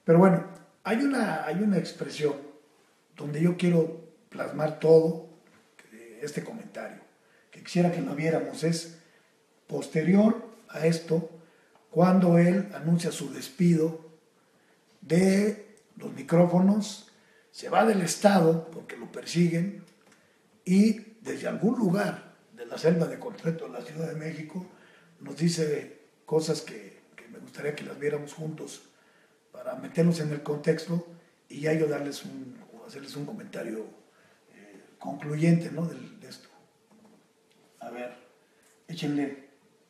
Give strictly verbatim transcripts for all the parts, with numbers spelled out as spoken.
Pero bueno, hay una, hay una expresión donde yo quiero plasmar todo eh, este comentario, que quisiera que lo viéramos, es posterior a esto, cuando él anuncia su despido de los micrófonos, se va del Estado porque lo persiguen y desde algún lugar de la selva de concreto de la Ciudad de México nos dice cosas que, que me gustaría que las viéramos juntos para meternos en el contexto y ya yo darles un, o hacerles un comentario eh, concluyente, ¿no? de, de esto. A ver, échenle.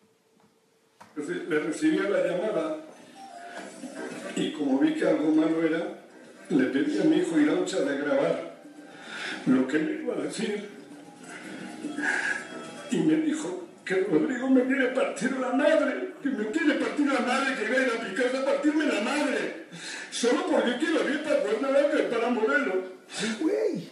Le recibí la llamada y como vi que algo malo era, le pedí a mi hijo Iraucha de grabar lo que le iba a decir y me dijo que Rodrigo me quiere partir la madre, que me quiere partir la madre, que iba a ir a mi casa a partirme la madre, solo porque quiero ir para Cuernavaca y para Morelos. ¡Ay, güey!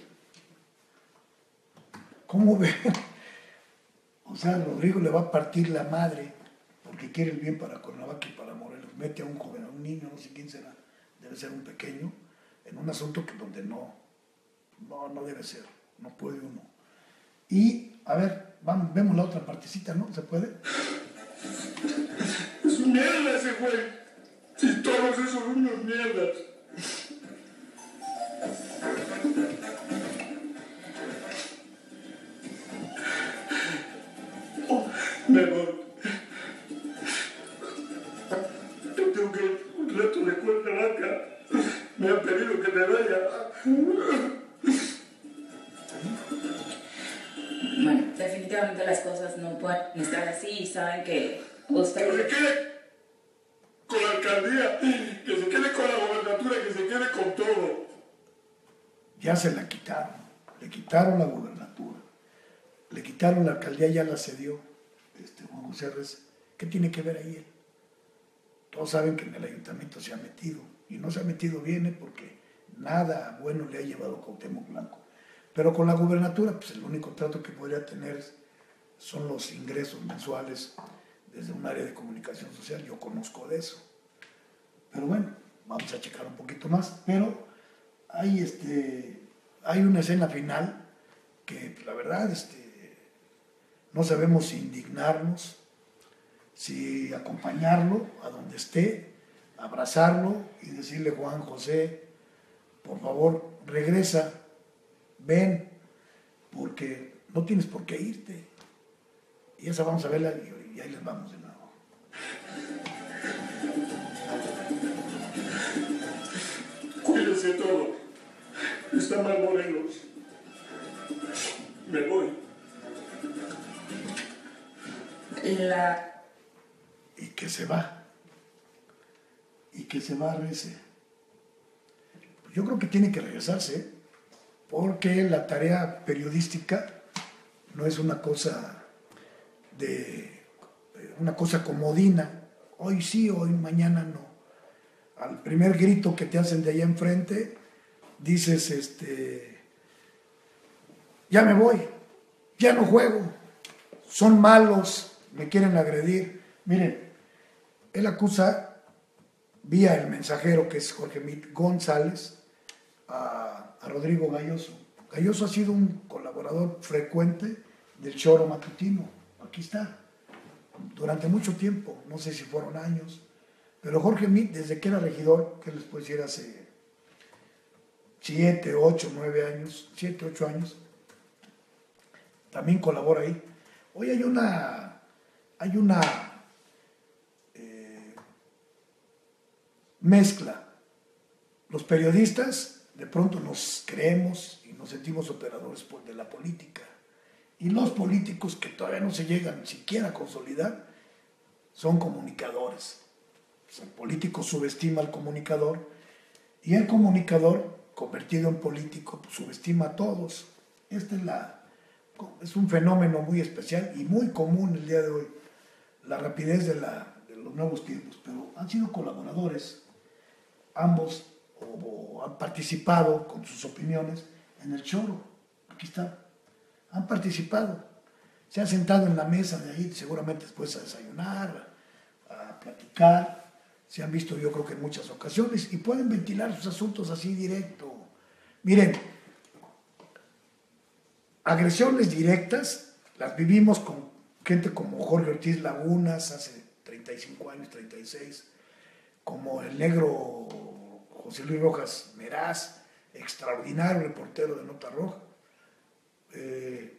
¿Cómo ven? O sea, Rodrigo le va a partir la madre porque quiere el bien para Cuernavaca y para Morelos. Mete a un joven, a un niño, no sé quién será, debe ser un pequeño, en un asunto que donde no, no, no debe ser, no puede uno. Y, a ver, vamos, vemos la otra partecita, ¿no? ¿Se puede? Es un mierda ese güey. Y todos esos son unos mierdas. Oh, me voy. Yo tengo que ir un rato de Cuernavaca. Me han pedido que me vaya. Bueno, definitivamente las cosas no pueden estar así y saben que usted... Que se quede con la alcaldía, que se quede con la gobernatura, que se quede con todo. Ya se la quitaron, le quitaron la gobernatura, le quitaron la alcaldía, ya la cedió este, Juan José Reyes. ¿Qué tiene que ver ahí él? Todos saben que en el ayuntamiento se ha metido, y no se ha metido bien ¿eh? Porque nada bueno le ha llevado Cuauhtémoc Blanco. Pero con la gubernatura, pues el único trato que podría tener son los ingresos mensuales desde un área de comunicación social. Yo conozco de eso. Pero bueno, vamos a checar un poquito más. Pero hay, este, hay una escena final que la verdad este, no sabemos si indignarnos, si acompañarlo a donde esté, abrazarlo y decirle: Juan José, por favor, regresa. Ven, porque no tienes por qué irte. Y esa vamos a verla y, y ahí les vamos de nuevo. Cuídense todo. Está mal Morelos. Me voy. La... Y que se va. Y que se va a Rece. Yo creo que tiene que regresarse, ¿eh? Porque la tarea periodística no es una cosa de una cosa comodina, hoy sí, hoy mañana no. Al primer grito que te hacen de allá enfrente, dices, este, ya me voy, ya no juego, son malos, me quieren agredir. Miren, él acusa vía el mensajero, que es Jorge Mit González, a a Rodrigo Gayoso. Gayoso ha sido un colaborador frecuente del Choro Matutino, aquí está, durante mucho tiempo, no sé si fueron años, pero Jorge Mit, desde que era regidor, que les puedo decir, hace siete, ocho, nueve años, siete, ocho años, también colabora ahí. Hoy hay una, hay una eh, mezcla. Los periodistas de pronto nos creemos y nos sentimos operadores de la política. Y los políticos que todavía no se llegan siquiera a consolidar son comunicadores. El político subestima al comunicador y el comunicador, convertido en político, pues, subestima a todos. Este es, la, es un fenómeno muy especial y muy común el día de hoy, la rapidez de, la, de los nuevos tiempos. Pero han sido colaboradores, ambos, o han participado con sus opiniones en el Choro. Aquí está. Han participado. Se han sentado en la mesa de ahí, seguramente después a desayunar, a, a platicar. se han visto yo creo que en muchas ocasiones y pueden ventilar sus asuntos así directo. Miren, agresiones directas las vivimos con gente como Jorge Ortiz Lagunas hace treinta y cinco años, treinta y seis, como el negro José Luis Rojas Meraz, extraordinario reportero de Nota Roja. Eh,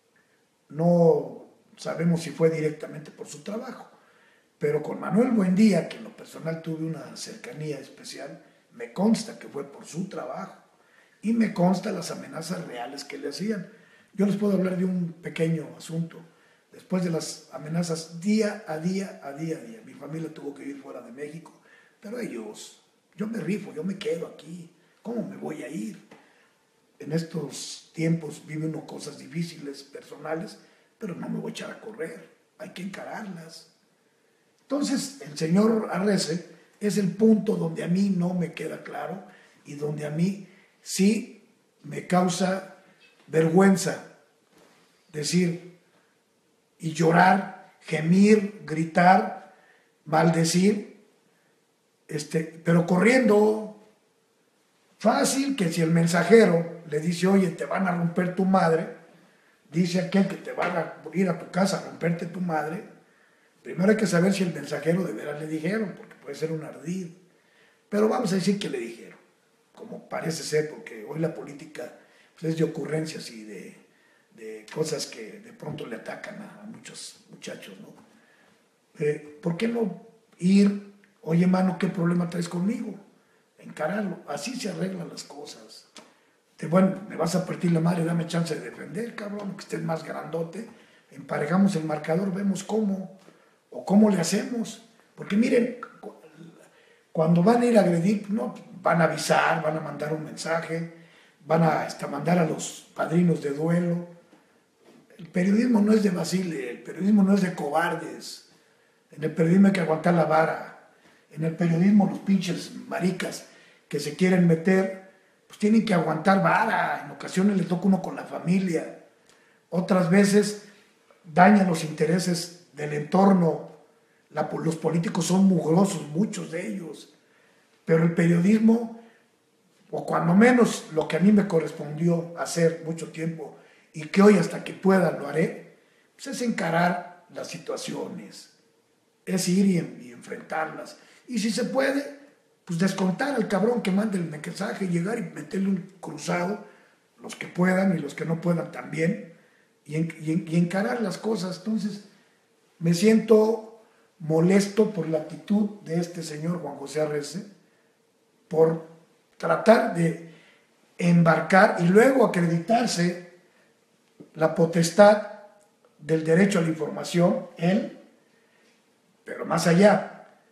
no sabemos si fue directamente por su trabajo, pero con Manuel Buendía, que en lo personal tuve una cercanía especial, me consta que fue por su trabajo y me consta las amenazas reales que le hacían. Yo les puedo hablar de un pequeño asunto. Después de las amenazas día a día, a día a día, mi familia tuvo que ir fuera de México, pero ellos, yo me rifo, yo me quedo aquí, ¿cómo me voy a ir? En estos tiempos vive uno cosas difíciles, personales, pero no me voy a echar a correr, hay que encararlas. Entonces, el señor Arrece es el punto donde a mí no me queda claro y donde a mí sí me causa vergüenza decir y llorar, gemir, gritar, maldecir, este, pero corriendo. Fácil que si el mensajero le dice, oye, te van a romper tu madre, dice aquel que te van a ir a tu casa a romperte tu madre, primero hay que saber si el mensajero de veras le dijeron, porque puede ser un ardid, pero vamos a decir que le dijeron, como parece ser, porque hoy la política pues, es de ocurrencias y de, de cosas que de pronto le atacan a, a muchos muchachos, ¿no? Eh, ¿Por qué no ir, oye, mano, qué problema traes conmigo? Encararlo, así se arreglan las cosas. De, bueno, me vas a partir la madre, dame chance de defender, cabrón, que estés más grandote, emparejamos el marcador, vemos cómo, o cómo le hacemos, porque miren, cuando van a ir a agredir, no, van a avisar, van a mandar un mensaje, van a hasta mandar a los padrinos de duelo. El periodismo no es de Basile, el periodismo no es de cobardes, en el periodismo hay que aguantar la vara, en el periodismo los pinches maricas que se quieren meter, pues tienen que aguantar vara, en ocasiones les toca uno con la familia, otras veces dañan los intereses del entorno, la, los políticos son mugrosos, muchos de ellos, pero el periodismo, o cuando menos lo que a mí me correspondió hacer mucho tiempo, y que hoy hasta que pueda lo haré, pues es encarar las situaciones, es ir y, y enfrentarlas, y si se puede, pues descontar al cabrón que mande el mensaje, llegar y meterle un cruzado, los que puedan y los que no puedan también, y, en, y, y encarar las cosas. Entonces, me siento molesto por la actitud de este señor Juan José Arrece, por tratar de embarcar y luego acreditarse la potestad del derecho a la información, él, pero más allá,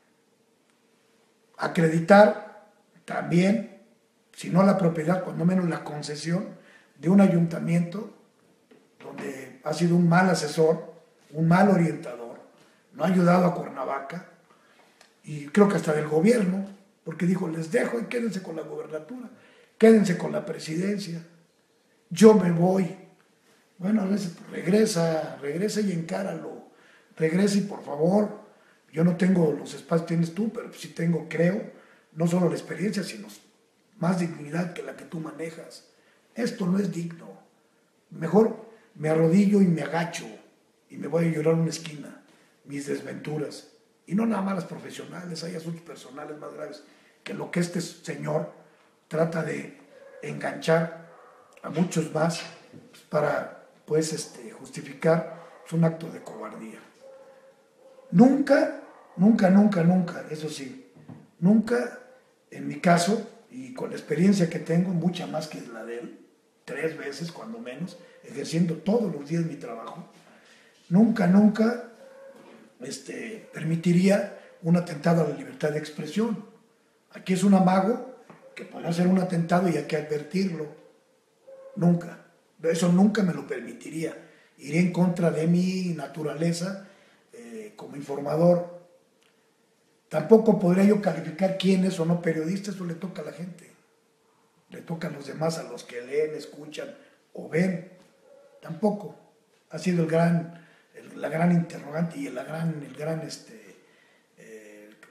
acreditar también, si no la propiedad, cuando menos la concesión de un ayuntamiento donde ha sido un mal asesor, un mal orientador, no ha ayudado a Cuernavaca, y creo que hasta del gobierno, porque dijo, les dejo y quédense con la gobernatura, quédense con la presidencia, yo me voy. Bueno, a veces pues, regresa, regresa y encáralo, regresa y por favor, yo no tengo los espacios que tienes tú, pero sí tengo, creo, no solo la experiencia, sino más dignidad que la que tú manejas. Esto no es digno. Mejor me arrodillo y me agacho y me voy a llorar en una esquina, mis desventuras. Y no nada más las profesionales, hay asuntos personales más graves que lo que este señor trata de enganchar a muchos más para pues, este, justificar un acto de cobardía. Nunca, nunca, nunca, nunca, eso sí, nunca, en mi caso, y con la experiencia que tengo, mucha más que la de él, tres veces cuando menos, ejerciendo todos los días mi trabajo, nunca, nunca este, permitiría un atentado a la libertad de expresión. Aquí es un amago que puede ser un atentado y hay que advertirlo. Nunca, eso nunca me lo permitiría. Iría en contra de mi naturaleza como informador. Tampoco podría yo calificar quién es o no periodista, eso le toca a la gente, le toca a los demás, a los que leen, escuchan o ven. Tampoco. Ha sido el gran, el, la gran interrogante y la gran, el gran, este, eh,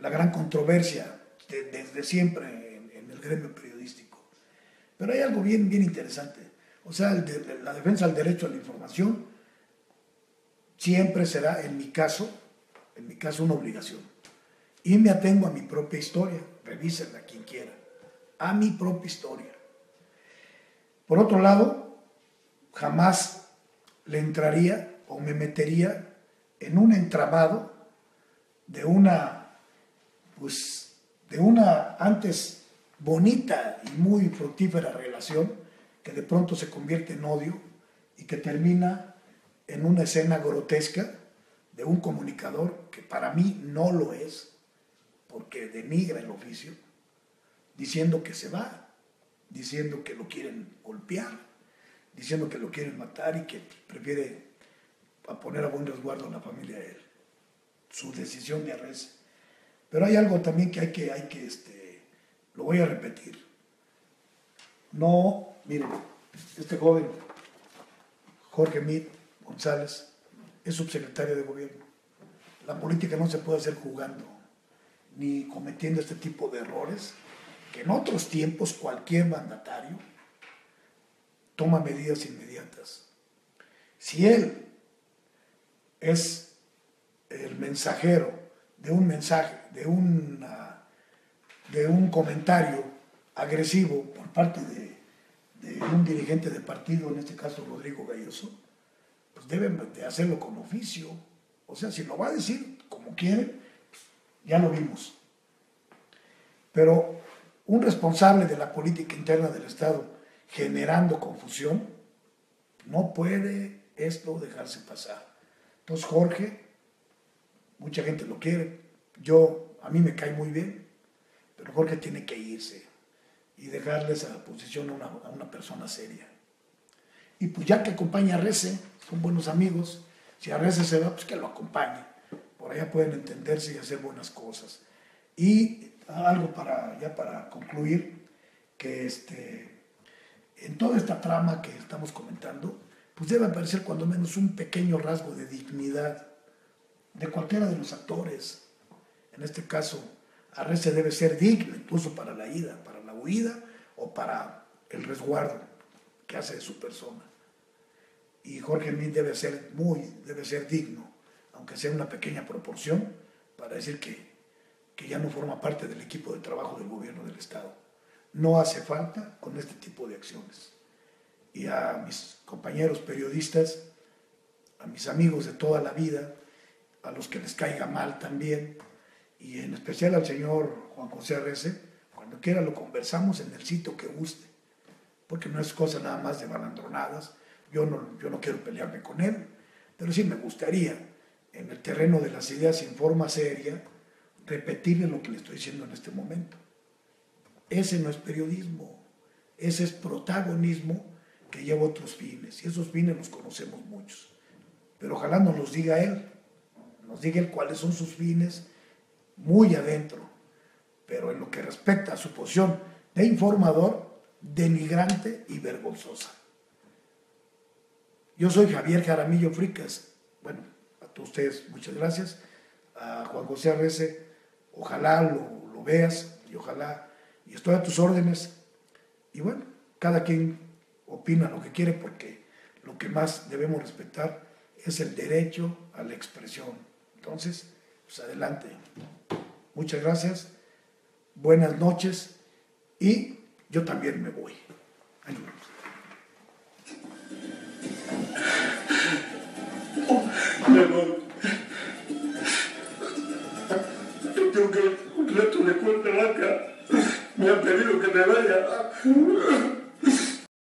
la gran controversia de, desde siempre en, en el gremio periodístico. Pero hay algo bien, bien interesante. O sea, el de, la defensa del derecho a la información siempre será, en mi caso, en mi caso, una obligación. Y me atengo a mi propia historia, revísenla quien quiera, a mi propia historia. Por otro lado, jamás le entraría o me metería en un entramado de una, pues, de una antes bonita y muy fructífera relación que de pronto se convierte en odio y que termina en una escena grotesca de un comunicador que para mí no lo es, porque denigra el oficio, diciendo que se va, diciendo que lo quieren golpear, diciendo que lo quieren matar y que prefiere a poner a buen resguardo a la familia de él. Su decisión de arresto. Pero hay algo también que hay que, hay que este, lo voy a repetir. No, miren, este joven, Jorge Meade González, es subsecretario de gobierno. La política no se puede hacer jugando, ni cometiendo este tipo de errores, que en otros tiempos cualquier mandatario toma medidas inmediatas. Si él es el mensajero de un mensaje, de, una, de un comentario agresivo por parte de, de un dirigente de partido, en este caso Rodrigo Galloso, pues deben de hacerlo con oficio. O sea, si lo va a decir como quiere, ya lo vimos. Pero un responsable de la política interna del Estado generando confusión, no puede esto dejarse pasar. Entonces Jorge, mucha gente lo quiere, yo, a mí me cae muy bien, pero Jorge tiene que irse y dejarle esa posición a una, a una persona seria. Y pues ya que acompaña a Rece, son buenos amigos, si a Rece se va, pues que lo acompañe. Por allá pueden entenderse y hacer buenas cosas. Y algo para, ya para concluir, que este, en toda esta trama que estamos comentando, pues debe aparecer cuando menos un pequeño rasgo de dignidad de cualquiera de los actores. En este caso, Arrece debe ser digno, incluso para la ida, para la huida o para el resguardo que hace de su persona. Y Jorge Meade debe ser muy, debe ser digno, aunque sea una pequeña proporción, para decir que, que ya no forma parte del equipo de trabajo del gobierno del Estado. No hace falta con este tipo de acciones. Y a mis compañeros periodistas, a mis amigos de toda la vida, a los que les caiga mal también, y en especial al señor Juan José Arrece, cuando quiera lo conversamos en el sitio que guste, porque no es cosa nada más de balandronadas. Yo no, yo no quiero pelearme con él, pero sí me gustaría, en el terreno de las ideas en forma seria, repetirle lo que le estoy diciendo en este momento. Ese no es periodismo, ese es protagonismo que lleva otros fines, y esos fines los conocemos muchos. Pero ojalá nos los diga él, nos diga él cuáles son sus fines muy adentro, pero en lo que respecta a su posición de informador, denigrante y vergonzosa. Yo soy Javier Jaramillo Fricas. Bueno, a todos ustedes muchas gracias. A Juan José Arrece, ojalá lo, lo veas y ojalá, y estoy a tus órdenes. Y bueno, cada quien opina lo que quiere, porque lo que más debemos respetar es el derecho a la expresión. Entonces, pues adelante. Muchas gracias, buenas noches, y yo también me voy. Ahí nos vemos. Pero tengo que un reto de cuerda larga. Me han pedido que me vaya.